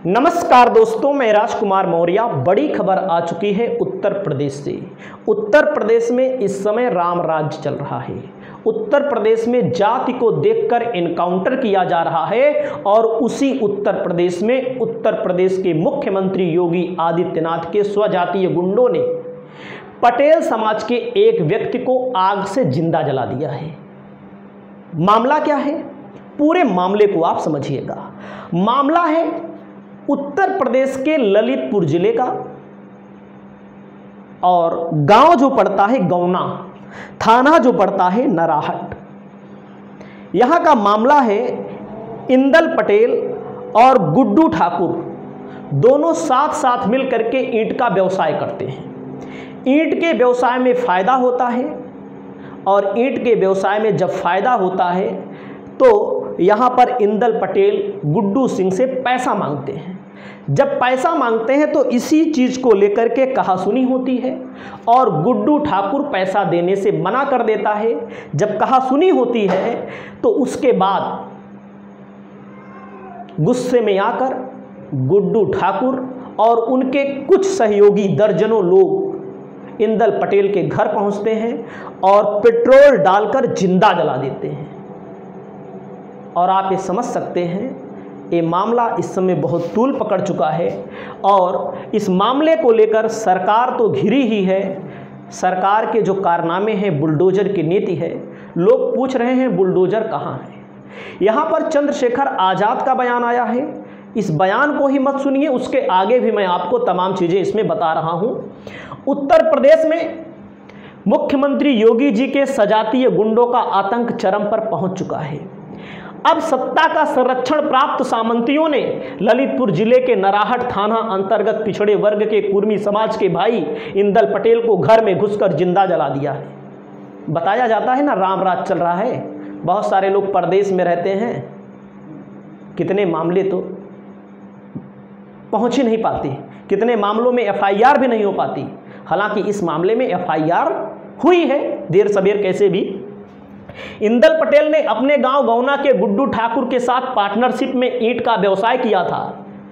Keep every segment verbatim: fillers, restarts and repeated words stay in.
नमस्कार दोस्तों, मैं राजकुमार मौर्य। बड़ी खबर आ चुकी है उत्तर प्रदेश से। उत्तर प्रदेश में इस समय राम राज्य चल रहा है। उत्तर प्रदेश में जाति को देखकर एनकाउंटर किया जा रहा है और उसी उत्तर प्रदेश में उत्तर प्रदेश के मुख्यमंत्री योगी आदित्यनाथ के स्वजातीय गुंडों ने पटेल समाज के एक व्यक्ति को आग से जिंदा जला दिया है। मामला क्या है, पूरे मामले को आप समझिएगा। मामला है उत्तर प्रदेश के ललितपुर जिले का और गांव जो पड़ता है गौना, थाना जो पड़ता है नराहट। यहां का मामला है इंदल पटेल और गुड्डू ठाकुर दोनों साथ साथ मिल करके ईंट का व्यवसाय करते हैं। ईंट के व्यवसाय में फायदा होता है और ईंट के व्यवसाय में जब फायदा होता है तो यहां पर इंदल पटेल गुड्डू सिंह से पैसा मांगते हैं। जब पैसा मांगते हैं तो इसी चीज़ को लेकर के कहासुनी होती है और गुड्डू ठाकुर पैसा देने से मना कर देता है। जब कहासुनी होती है तो उसके बाद गुस्से में आकर गुड्डू ठाकुर और उनके कुछ सहयोगी दर्जनों लोग इंदल पटेल के घर पहुंचते हैं और पेट्रोल डालकर जिंदा जला देते हैं। और आप ये समझ सकते हैं ये मामला इस समय बहुत तूल पकड़ चुका है और इस मामले को लेकर सरकार तो घिरी ही है। सरकार के जो कारनामे हैं, बुलडोजर की नीति है। लोग पूछ रहे हैं बुलडोजर कहाँ है। यहाँ पर चंद्रशेखर आज़ाद का बयान आया है। इस बयान को ही मत सुनिए, उसके आगे भी मैं आपको तमाम चीज़ें इसमें बता रहा हूँ। उत्तर प्रदेश में मुख्यमंत्री योगी जी के सजातीय गुंडों का आतंक चरम पर पहुँच चुका है। अब सत्ता का संरक्षण प्राप्त सामंतियों ने ललितपुर जिले के नराहट थाना अंतर्गत पिछड़े वर्ग के कुर्मी समाज के भाई इंदल पटेल को घर में घुसकर जिंदा जला दिया है। बताया जाता है ना राम राज चल रहा है। बहुत सारे लोग परदेश में रहते हैं, कितने मामले तो पहुंच ही नहीं पाते, कितने मामलों में एफ आई आर भी नहीं हो पाती। हालांकि इस मामले में एफ आई आर हुई है, देर सबेर कैसे भी। इंदल पटेल ने अपने गांव गौना के गुड्डू ठाकुर के साथ पार्टनरशिप में ईंट का व्यवसाय किया था।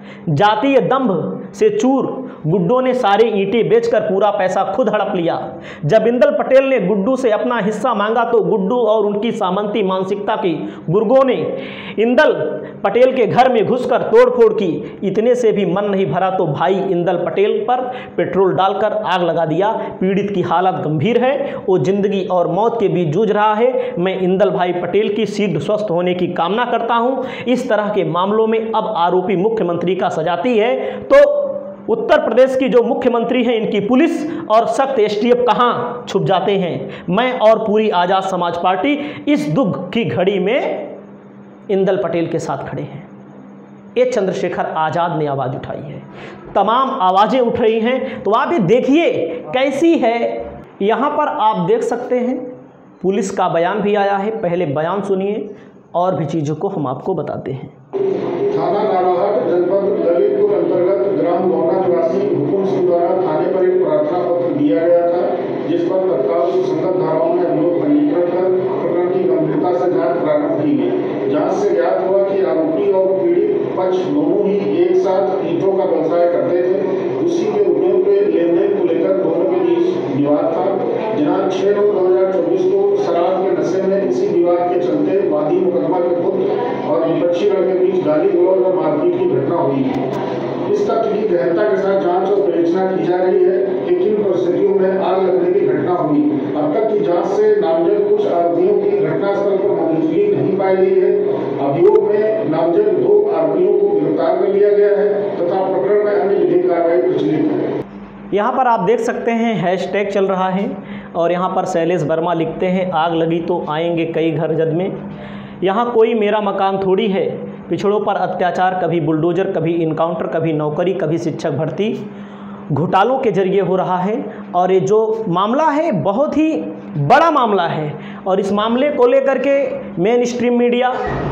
जातीय दंभ से चूर गुड्डू ने सारी ईंटें बेचकर पूरा पैसा खुद हड़प लिया। जब इंदल पटेल ने गुड्डू से अपना हिस्सा मांगा तो गुड्डू और उनकी सामंती मानसिकता की गुर्गों ने इंदल पटेल के घर में घुसकर तोड़फोड़ की। इतने से भी मन नहीं भरा तो भाई इंदल पटेल पर पेट्रोल डालकर आग लगा दिया। पीड़ित की हालत गंभीर है, वो जिंदगी और मौत के बीच जूझ रहा है। मैं इंदल भाई पटेल की शीघ्र स्वस्थ होने की कामना करता हूं। इस तरह के मामलों में अब आरोपी मुख्यमंत्री का सजाती है तो उत्तर प्रदेश की जो मुख्यमंत्री हैं, इनकी पुलिस और सख्त एस टी एफ कहां छुप जाते हैं। मैं और पूरी आज़ाद समाज पार्टी इस दुख की घड़ी में इंदल पटेल के साथ खड़े हैं। ये चंद्रशेखर आज़ाद ने आवाज़ उठाई है, तमाम आवाज़ें उठ रही हैं। तो आप ये देखिए कैसी है। यहाँ पर आप देख सकते हैं पुलिस का बयान भी आया है। पहले बयान सुनिए और भी चीज़ों को हम आपको बताते हैं। थाना नाराहट जनपद ललितपुर अंतर्गत ग्राम गौना निवासी हुकुम सिंह द्वारा थाने पर एक प्रार्थना पत्र दिया गया था, जिस पर तत्काल सुसंगत धाराओं में अभियोग पंजीकरण कर प्रकरण की गंभीरता से जांच प्रारंभ की गई। जांच से ज्ञात हुआ कि आरोपी और पीड़ित पक्ष दोनों ही एक साथ ईंटों का व्यवसाय करते थे। उसी के रुपयों के लेन देन को लेकर दोनों के बीच विवाद था। दिनांक छह नौ दो हजार चौबीस को शराब के नशे में इसी विवाद के चलते वादी मुकदमा के पुत्र और विपक्षी दल के बीच गाली गलौज और मारपीट की घटना हुई है। इस तथ्य की गहनता के साथ जांच और विवेचना की जा रही है कि किन परिस्थितियों में आग लगने की घटना हुई। अब तक की जांच से नामजद कुछ आरोपियों की घटनास्थल पर मौजूदगी नहीं पाई गई है। अभियोग में नामजद दो आरोपियों को गिरफ्तार कर लिया गया है तथा प्रकरण में अन्य विधिक कार्रवाई प्रचलित है। यहाँ पर आप देख सकते हैं हैशटैग चल रहा है और यहाँ पर शैलेश वर्मा लिखते हैं आग लगी तो आएंगे कई घर जद में। यहाँ कोई मेरा मकान थोड़ी है। पिछड़ों पर अत्याचार कभी बुलडोजर, कभी इनकाउंटर, कभी नौकरी, कभी शिक्षक भर्ती घोटालों के जरिए हो रहा है। और ये जो मामला है बहुत ही बड़ा मामला है और इस मामले को लेकर के मेन स्ट्रीम मीडिया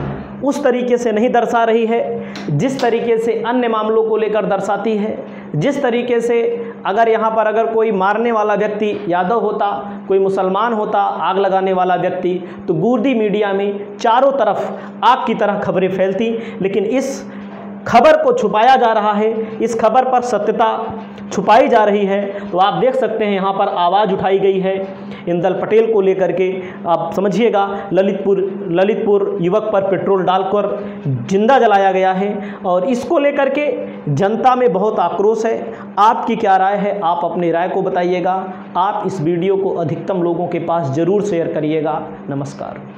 उस तरीके से नहीं दर्शा रही है जिस तरीके से अन्य मामलों को लेकर दर्शाती है। जिस तरीके से अगर यहाँ पर अगर कोई मारने वाला व्यक्ति यादव होता, कोई मुसलमान होता, आग लगाने वाला व्यक्ति, तो गुर्दी मीडिया में चारों तरफ आग की तरह खबरें फैलती। लेकिन इस खबर को छुपाया जा रहा है, इस खबर पर सत्यता छुपाई जा रही है। तो आप देख सकते हैं यहाँ पर आवाज़ उठाई गई है इंदल पटेल को लेकर के। आप समझिएगा, ललितपुर ललितपुर युवक पर पेट्रोल डालकर जिंदा जलाया गया है और इसको लेकर के जनता में बहुत आक्रोश है। आपकी क्या राय है? आप अपनी राय को बताइएगा। आप इस वीडियो को अधिकतम लोगों के पास ज़रूर शेयर करिएगा। नमस्कार।